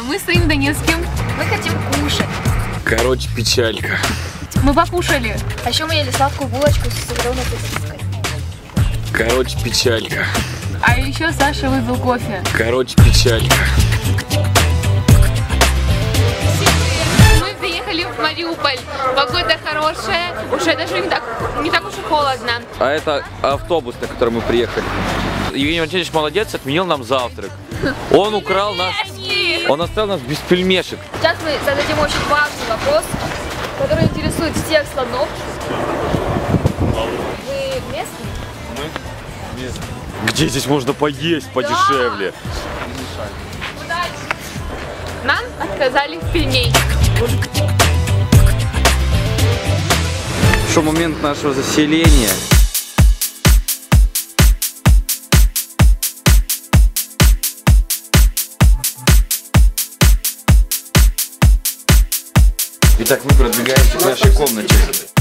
Мы стоим в Донецке. Мы хотим кушать. Короче, печалька. Мы покушали. А еще мы ели сладкую булочку с сырной сосиской. Короче, печалька. А еще Саша выпил кофе. Короче, печалька. Мы приехали в Мариуполь. Погода хорошая. Уже даже не так уж и холодно. А это автобус, на который мы приехали. Евгений Валентинович молодец, отменил нам завтрак. Он украл нас. Он оставил нас без пельмешек. Сейчас мы зададим очень важный вопрос, который интересует всех слонов. Вы местные? Мы местные. Где здесь можно поесть подешевле? Удачи! Нам отказали в пельмени. Что момент нашего заселения. Итак, мы продвигаемся к нашей комнате.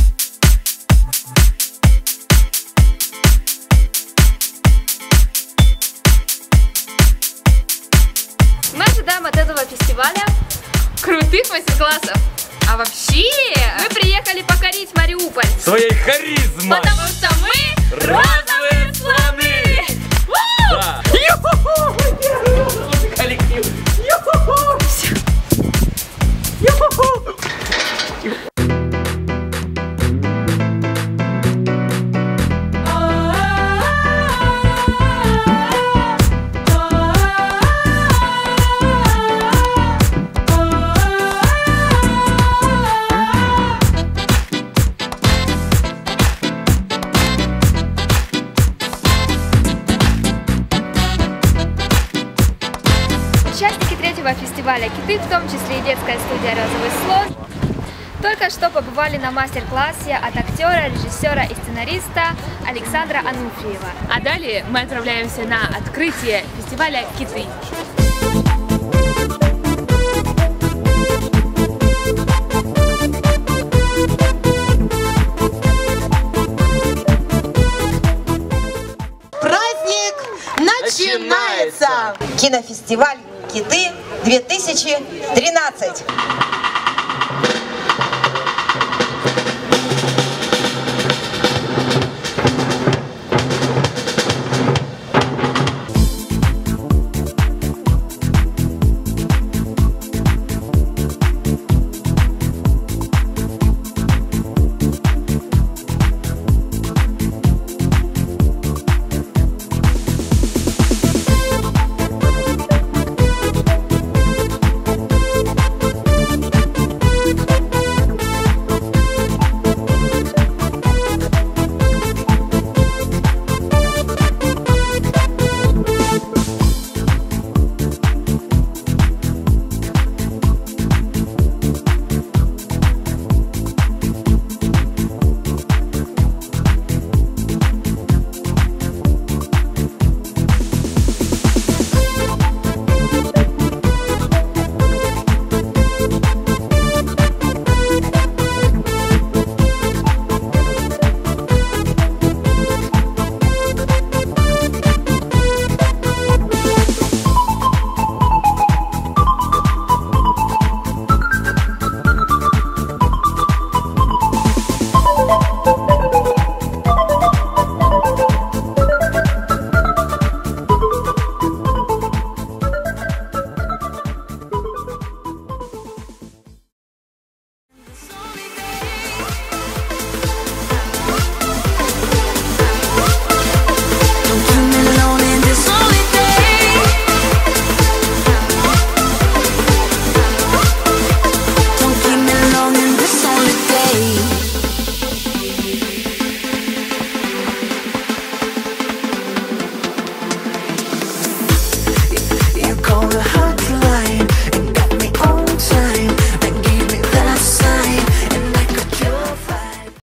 Мы ожидаем от этого фестиваля Крутых мастер-классов. А вообще, мы приехали покорить Мариуполь. Своей харизмой! Потому что мы розовые слоны! Да. Коллектив! Участники третьего фестиваля «Киты», в том числе и детская студия «Розовый слон», только что побывали на мастер-классе от актера, режиссера и сценариста Александра Ануфриева. а далее мы отправляемся на открытие фестиваля «Киты». Праздник начинается! Кинофестиваль «Киты» 2013.